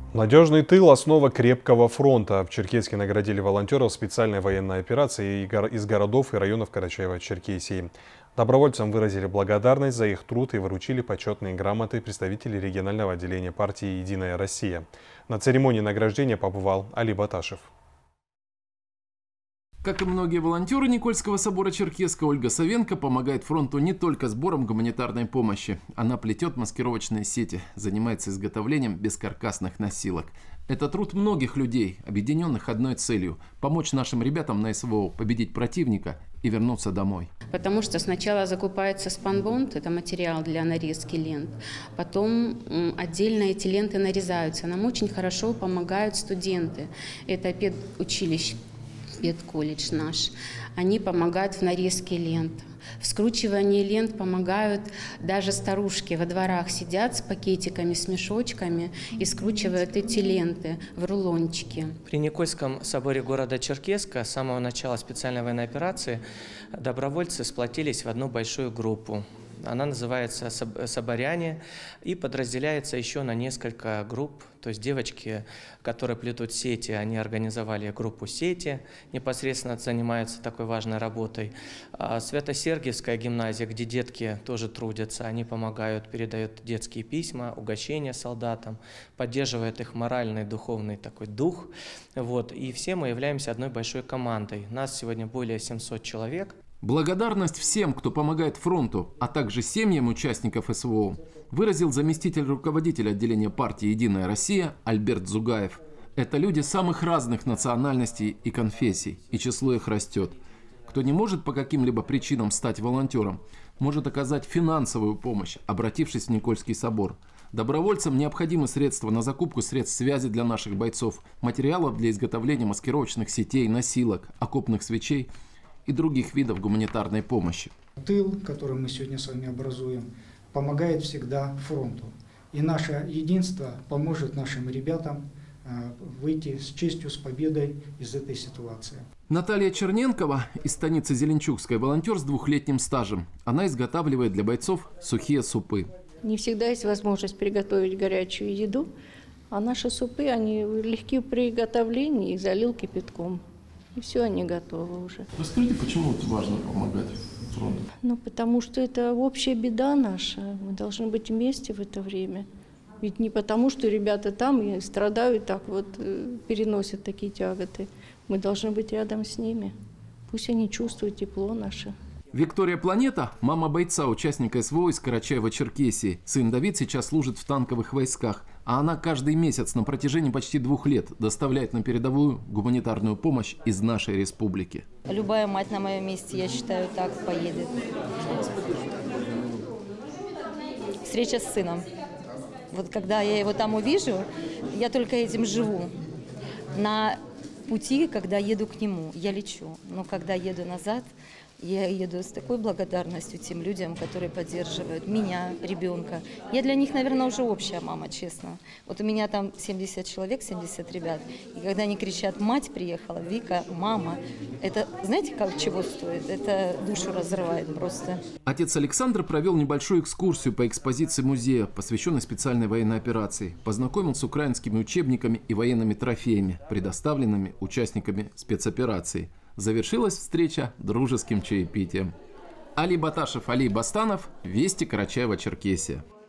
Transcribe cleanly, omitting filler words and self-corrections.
Надежный тыл – основа крепкого фронта. В Черкесске наградили волонтеров специальной военной операции из городов и районов Карачаева-Черкесии. Добровольцам выразили благодарность за их труд и вручили почетные грамоты представителей регионального отделения партии «Единая Россия». На церемонии награждения побывал Али Баташев. Как и многие волонтеры Никольского собора Черкесска, Ольга Савенко помогает фронту не только сбором гуманитарной помощи. Она плетет маскировочные сети, занимается изготовлением бескаркасных носилок. Это труд многих людей, объединенных одной целью – помочь нашим ребятам на СВО победить противника и вернуться домой. Потому что сначала закупается спанбонд, это материал для нарезки лент, потом отдельно эти ленты нарезаются. Нам очень хорошо помогают студенты. Это педучилище. Педколледж наш. Они помогают в нарезке лент. В скручивании лент помогают даже старушки. Во дворах сидят с пакетиками, с мешочками и скручивают эти ленты в рулончики. При Никольском соборе города Черкесска с самого начала специальной военной операции добровольцы сплотились в одну большую группу. Она называется «Соборяне» и подразделяется еще на несколько групп. То есть девочки, которые плетут сети, они организовали группу «Сети», непосредственно занимаются такой важной работой. Свято-Сергиевская гимназия, где детки тоже трудятся, они помогают, передают детские письма, угощения солдатам, поддерживают их моральный, духовный такой дух. Вот. И все мы являемся одной большой командой. Нас сегодня более 700 человек. Благодарность всем, кто помогает фронту, а также семьям участников СВО, выразил заместитель руководителя отделения партии «Единая Россия» Альберт Зугаев. Это люди самых разных национальностей и конфессий, и число их растет. Кто не может по каким-либо причинам стать волонтером, может оказать финансовую помощь, обратившись в Никольский собор. Добровольцам необходимы средства на закупку средств связи для наших бойцов, материалов для изготовления маскировочных сетей, носилок, окопных свечей и других видов гуманитарной помощи. Тыл, который мы сегодня с вами образуем, помогает всегда фронту. И наше единство поможет нашим ребятам выйти с честью, с победой из этой ситуации. Наталья Черненкова из станицы Зеленчукской волонтер с 2-летним стажем. Она изготавливает для бойцов сухие супы. Не всегда есть возможность приготовить горячую еду, а наши супы, они легки в приготовлении, их залил кипятком. И все, они готовы уже. Расскажите, почему важно помогать фронту? Ну, потому что это общая беда наша. Мы должны быть вместе в это время. Ведь не потому, что ребята там и страдают, так вот переносят такие тяготы. Мы должны быть рядом с ними. Пусть они чувствуют тепло наше. Виктория Планета – мама бойца, участника СВО из Карачаева-Черкесии. Сын Давид сейчас служит в танковых войсках, а она каждый месяц на протяжении почти 2 лет доставляет на передовую гуманитарную помощь из нашей республики. Любая мать на моем месте, я считаю, так поедет. Встреча с сыном. Вот когда я его там увижу, я только этим живу. На пути, когда еду к нему, я лечу. Но когда еду назад, я еду с такой благодарностью тем людям, которые поддерживают меня, ребенка. Я для них, наверное, уже общая мама, честно. Вот у меня там 70 человек, 70 ребят. И когда они кричат: «Мать приехала, Вика, мама», это, знаете, как чего стоит? Это душу разрывает просто. Отец Александр провел небольшую экскурсию по экспозиции музея, посвященной специальной военной операции. Познакомил с украинскими учебниками и военными трофеями, предоставленными участниками спецоперации. Завершилась встреча дружеским чаепитием. Али Баташев, Али Бастанов, Вести, Карачаева-Черкесия.